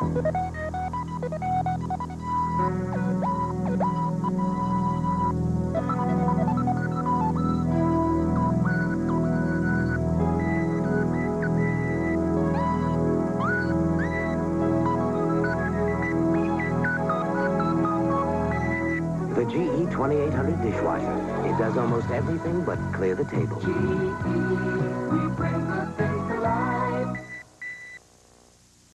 The GE 2800 dishwasher. It does almost everything but clear the table. GE, we bring the